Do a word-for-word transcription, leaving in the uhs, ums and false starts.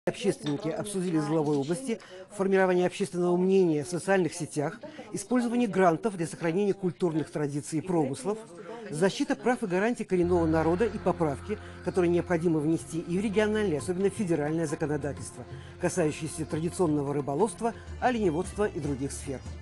Общественники обсудили с главой области формирование общественного мнения в социальных сетях, использование грантов для сохранения культурных традиций и промыслов, защита прав и гарантий коренного народа и поправки, которые необходимо внести и в региональное, особенно в федеральное законодательство, касающееся традиционного рыболовства, оленеводства и других сфер.